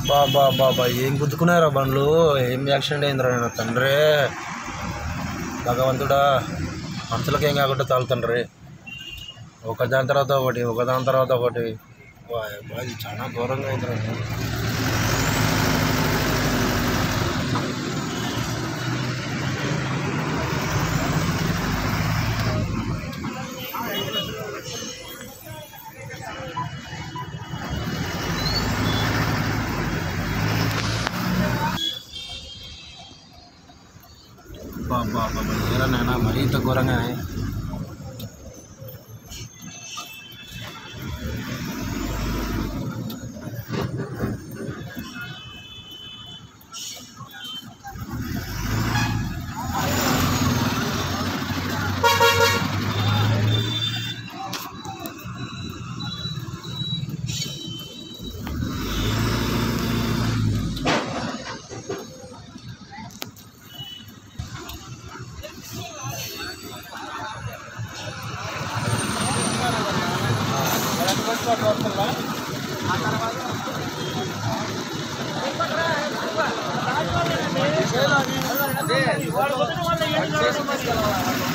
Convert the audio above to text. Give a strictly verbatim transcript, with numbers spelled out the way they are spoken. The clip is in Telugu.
బాబా బాబా ఏం గుద్దుకున్నారా బండ్లు, ఏం యాక్సిడెంట్ అయిందిరా నేను తండ్రి. భగవంతుడా, మనుషులకి ఏం కాకుండా చాలు తండ్రి. ఒక దాని తర్వాత ఒకటి, ఒక దాని తర్వాత ఒకటి. ఇది చాలా ఘోరంగా అయిందిరా. బాబా బాబా ఏరా నాయన, మరీ ఇంత ఘోరంగా. అదే